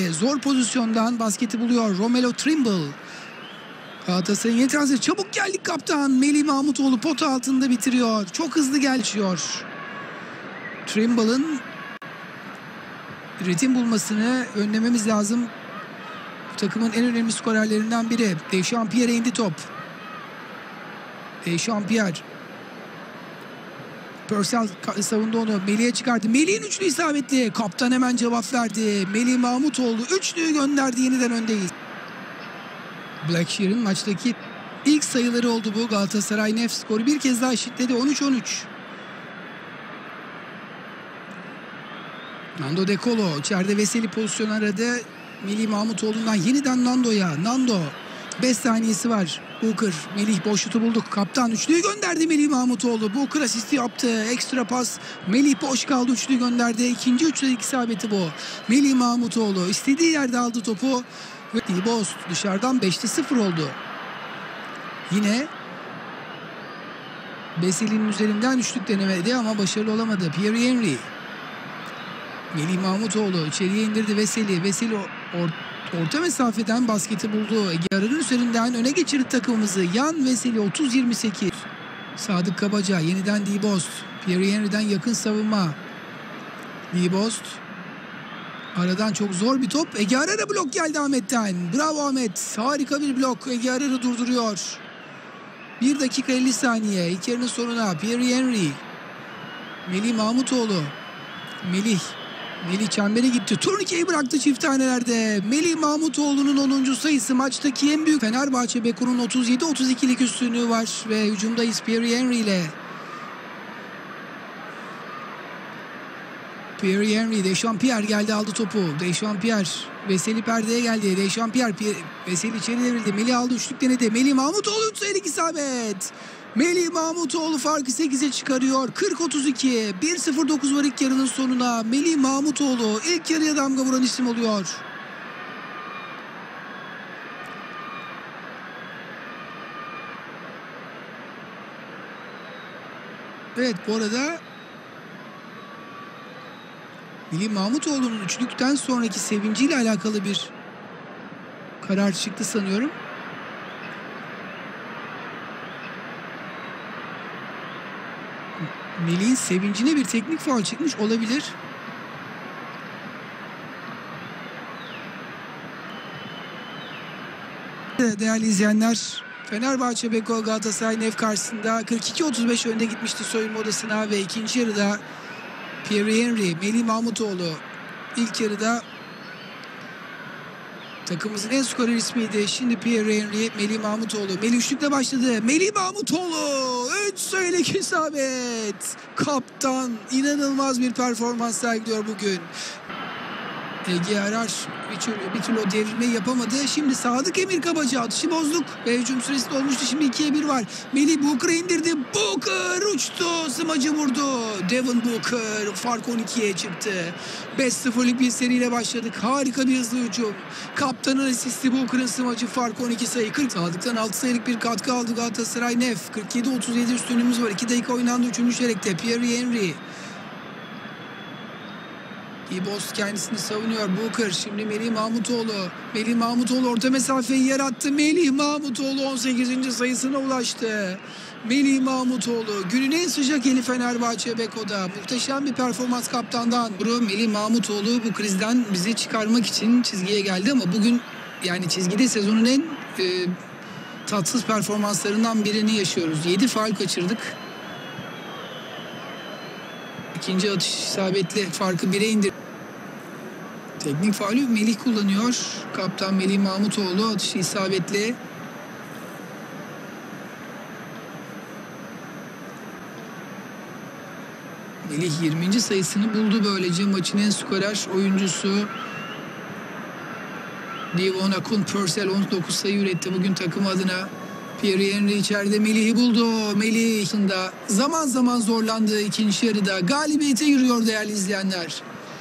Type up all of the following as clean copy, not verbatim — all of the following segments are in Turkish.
geldi. Zor pozisyondan basketi buluyor Romelu Trimble. Galatasaray'ın yeni transferi. Çabuk geldik kaptan. Melih Mahmutoğlu pota altında bitiriyor. Çok hızlı geçiyor. Trimble'ın ritim bulmasını önlememiz lazım. Bu takımın en önemli skorerlerinden biri. Dechampierre'e indi top. Dechampierre. Purcell savundu onu. Melih'e çıkardı. Melih'in üçlü isabetli. Kaptan hemen cevap verdi. Melih Mahmutoğlu üçlüyü gönderdi. Yeniden öndeyiz. Blackshear'ın maçtaki ilk sayıları oldu bu. Galatasaray Nef skoru bir kez daha eşitledi. 13-13. Nando De Colo içeride Veseli pozisyon aradı. Melih Mahmutoğlu'ndan yeniden Nando'ya. Nando 5 saniyesi var. Booker, Melih boş şutu bulduk. Kaptan üçlüyü gönderdi Melih Mahmutoğlu. Booker asisti yaptı. Ekstra pas. Melih boş kaldı. Üçlüyü gönderdi. İkinci üçlük isabeti bu. Melih Mahmutoğlu istediği yerde aldı topu. Dibos dışarıdan 5'te 0 oldu. Yine Veseli'nin üzerinden üçlük denemedi ama başarılı olamadı. Pierre Henry. Melih Mahmutoğlu içeriye indirdi Veseli. Veseli orta mesafeden basketi buldu. Yarının üzerinden öne geçirdi takımımızı. Yan Veseli 30-28. Sadık Kabaca yeniden Dibost. Pierre Henry'den yakın savunma. Dibost. Aradan çok zor bir top. Ege Arar'a blok geldi Ahmet'ten. Bravo Ahmet. Harika bir blok. Ege Arar'ı durduruyor. 1 dakika 50 saniye. İlk yarının sonuna Pierre Henry. Melih Mahmutoğlu. Melih çembere gitti. Turnikeyi bıraktı çift tanelerde. Melih Mahmutoğlu'nun 10. sayısı maçtaki en büyük. Fenerbahçe Beko'nun 37-32'lik üstünlüğü var ve hücumdayız Pierre Henry ile. Pierre Henry, Dechampierre geldi aldı topu. Dechampierre, Veseli perdeye geldi. Dechampierre, Veseli içeri devrildi. Melih aldı üçlük denedi. Melih Mahmutoğlu 3 sayılık isabet. Melih Mahmutoğlu farkı 8'e çıkarıyor. 40-32. 1-0-9 var ilk yarının sonuna. Melih Mahmutoğlu ilk yarıya damga vuran isim oluyor. Evet, bu arada Melih Mahmutoğlu'nun üçlükten sonraki sevinciyle alakalı bir karar çıktı sanıyorum. Melih'in sevincine bir teknik faul çıkmış olabilir. Değerli izleyenler, Fenerbahçe Beko Galatasaray Nef karşısında 42-35 önde gitmişti soyunma odasına ve ikinci yarıda Pierre Henry, Melih Mahmutoğlu ilk yarıda takımımızın en skorer ismiydi. Şimdi Pierre Henry, Melih Mahmutoğlu. Melih üçlükle başladı. Melih Mahmutoğlu 3 sayılık isabet. Kaptan inanılmaz bir performans sergiliyor bugün. Ege Arar bir türlü o devrilmeyi yapamadı. Şimdi Sadık Emir Kabaca atışı bozduk ve hücum süresi dolmuştu. Şimdi 2'ye 1 var. Melih Booker'a indirdi. Booker uçtu. Smacı vurdu. Devin Booker fark 12'ye çıktı. 5-0'lık bir seriyle başladık. Harika bir hızlı hücum. Kaptanın asisti Booker'ın smacı fark 12 sayı. 40. Sadık'tan 6 sayılık bir katkı aldı Galatasaray Nef. 47-37 üstünlüğümüz var. 2 dakika oynandı 3. çeyrekte. Pierre Henry. Dibos kendisini savunuyor. Booker şimdi Melih Mahmutoğlu. Melih Mahmutoğlu orta mesafeyi yarattı. Melih Mahmutoğlu 18. sayısına ulaştı. Melih Mahmutoğlu günün en sıcak eli Fenerbahçe Beko'da. Muhteşem bir performans kaptandan. Melih Mahmutoğlu bu krizden bizi çıkarmak için çizgiye geldi ama bugün yani çizgide sezonun en tatsız performanslarından birini yaşıyoruz. 7 faul kaçırdık. İkinci atış isabetli farkı 1'e indir. Teknik faulü Melih kullanıyor. Kaptan Melih Mahmutoğlu atışı isabetli. Melih 20. sayısını buldu böylece maçın en skorer oyuncusu. Devon Akun Purcell 19 sayı üretti bugün takım adına. Pierre Henry içeride Melih'i buldu. Melih zaman zaman zorlandı ikinci yarıda. Galibiyete yürüyor değerli izleyenler.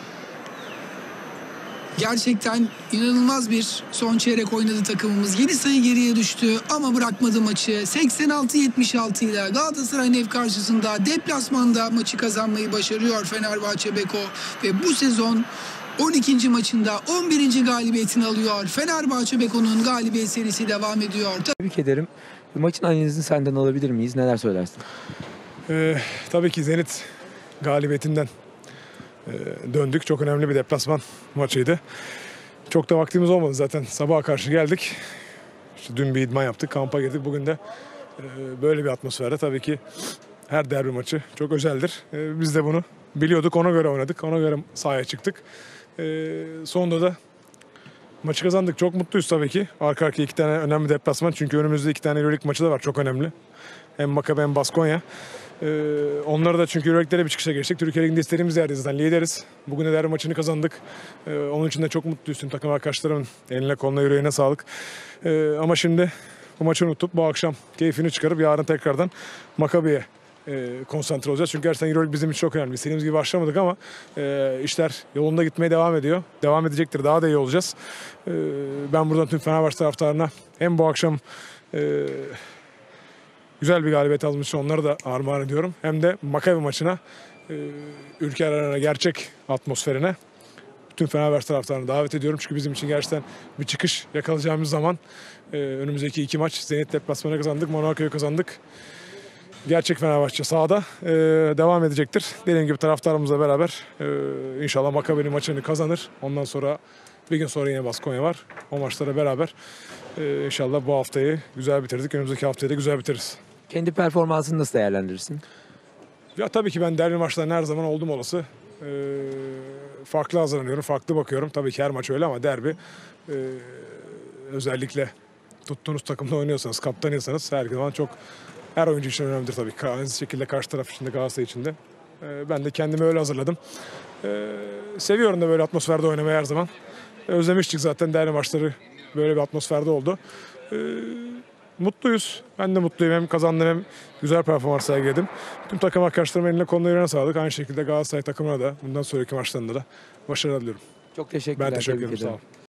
Gerçekten inanılmaz bir son çeyrek oynadı takımımız. 7 sayı geriye düştü ama bırakmadı maçı. 86-76 ile Galatasaray Nef karşısında deplasmanda maçı kazanmayı başarıyor Fenerbahçe Beko. Ve bu sezon 12. maçında 11. galibiyetini alıyor. Fenerbahçe Beko'nun galibiyet serisi devam ediyor. Tebrik ederim. Maçın analizini senden alabilir miyiz? Neler söylersin? Tabii ki Zenit galibiyetinden döndük. Çok önemli bir deplasman maçıydı. Çok da vaktimiz olmadı zaten. Sabaha karşı geldik. İşte dün bir idman yaptık, kampa girdik. Bugün de böyle bir atmosferde tabii ki her derbi maçı çok özeldir. Biz de bunu biliyorduk, ona göre oynadık, ona göre sahaya çıktık. Sonunda da maçı kazandık. Çok mutluyuz tabii ki. Arka arkaya 2 tane önemli deplasman. Çünkü önümüzde 2 tane Euroleague maçı da var. Çok önemli. Hem Maccabi hem Baskonya. Onları da çünkü Euroleague'lere bir çıkışa geçtik. Türkiye Ligi'nde istediğimiz yerdeyiz zaten. Lideriz. Bugün de derbi maçını kazandık. Onun için de çok mutluyuz. Tüm takım arkadaşlarımın eline koluna yüreğine sağlık. Ama şimdi bu maçı unutup bu akşam keyfini çıkarıp yarın tekrardan Maccabi'ye konsantre olacağız. Çünkü gerçekten Euroleague bizim için çok önemli. İstediğimiz gibi başlamadık ama işler yolunda gitmeye devam ediyor. Devam edecektir. Daha da iyi olacağız. Ben buradan tüm Fenerbahçe taraftarına hem bu akşam güzel bir galibiyet almış için onları da armağan ediyorum. Hem de Maccabi maçına, Ülker Arena gerçek atmosferine tüm Fenerbahçe taraftarını davet ediyorum. Çünkü bizim için gerçekten bir çıkış yakalayacağımız zaman önümüzdeki 2 maç Zenit deplasmanı kazandık, Monaco'yu kazandık. Gerçek Fenerbahçe sahada devam edecektir. Dediğim gibi taraftarımızla beraber inşallah Maccabi'nin maçını kazanır. Ondan sonra bir gün sonra yine Baskonya var. O maçlara beraber inşallah bu haftayı güzel bitirdik. Önümüzdeki haftayı da güzel bitiririz. Kendi performansını nasıl değerlendirirsin? Ya tabii ki ben derbi maçlarına her zaman oldum olası. Farklı hazırlanıyorum, farklı bakıyorum. Tabii ki her maç öyle ama derbi özellikle tuttuğunuz takımda oynuyorsanız, kaptanıysanız her zaman her oyuncu için önemlidir tabii. Aynı şekilde karşı taraf için de Galatasaray için de. Ben de kendimi öyle hazırladım. Seviyorum da böyle atmosferde oynamayı her zaman. Özlemiştik zaten derbi maçları böyle bir atmosferde oldu. Mutluyuz. Ben de mutluyum. Hem kazandım hem güzel performans sergiledim. Tüm takım arkadaşlarımın eline koluna yüreğine sağlık. Aynı şekilde Galatasaray takımına da bundan sonraki maçlarında da başarılar diliyorum. Çok teşekkürler. Ben teşekkür tebrik ederim. Sağ ederim. olun.